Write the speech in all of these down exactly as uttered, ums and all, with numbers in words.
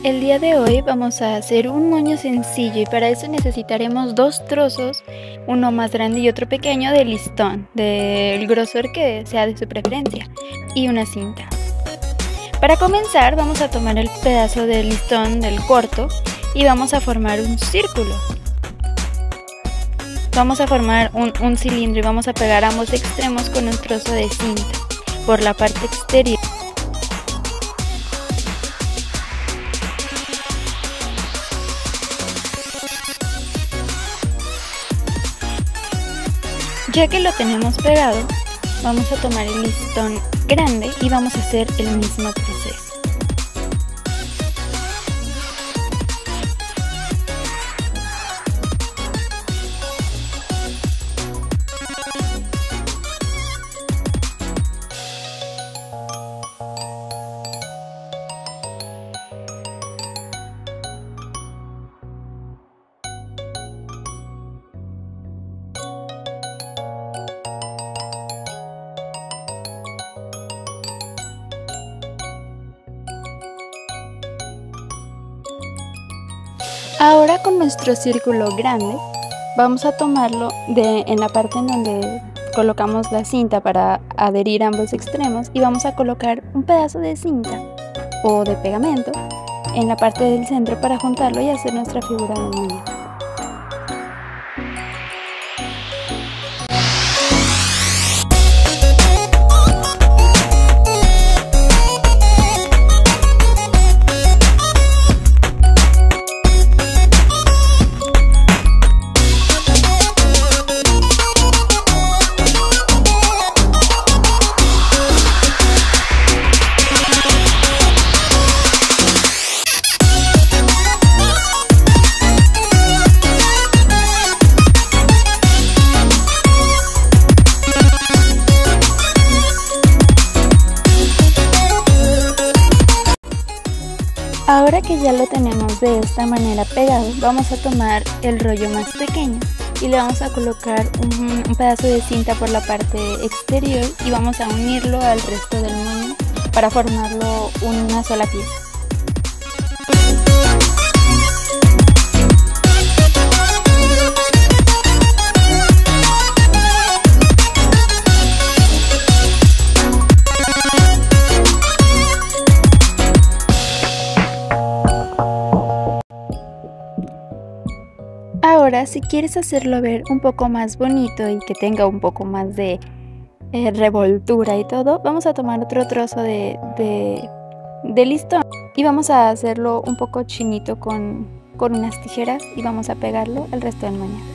El día de hoy vamos a hacer un moño sencillo y para eso necesitaremos dos trozos, uno más grande y otro pequeño de listón, del grosor que sea de su preferencia, y una cinta. Para comenzar vamos a tomar el pedazo de listón del corto y vamos a formar un círculo. Vamos a formar un, un cilindro y vamos a pegar ambos extremos con un trozo de cinta por la parte exterior. Ya que lo tenemos pegado, vamos a tomar el listón grande y vamos a hacer el mismo proceso. Ahora con nuestro círculo grande vamos a tomarlo de, en la parte en donde colocamos la cinta para adherir ambos extremos y vamos a colocar un pedazo de cinta o de pegamento en la parte del centro para juntarlo y hacer nuestra figura de moño. Ahora que ya lo tenemos de esta manera pegado, vamos a tomar el rollo más pequeño y le vamos a colocar un, un pedazo de cinta por la parte exterior y vamos a unirlo al resto del moño para formarlo una sola pieza. Ahora, si quieres hacerlo ver un poco más bonito y que tenga un poco más de eh, revoltura y todo, vamos a tomar otro trozo de, de, de listón y vamos a hacerlo un poco chinito con, con unas tijeras y vamos a pegarlo al resto del moño.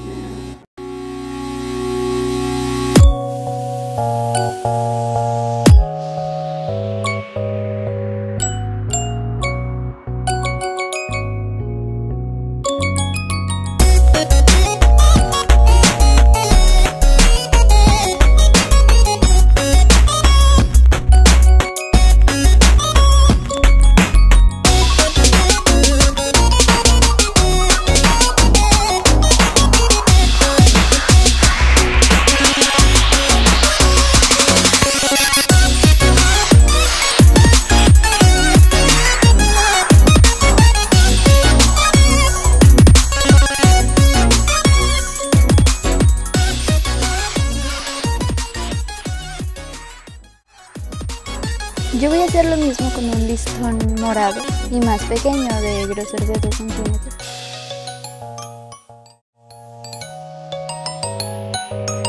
Yo voy a hacer lo mismo con un listón morado y más pequeño de grosor de dos centímetros.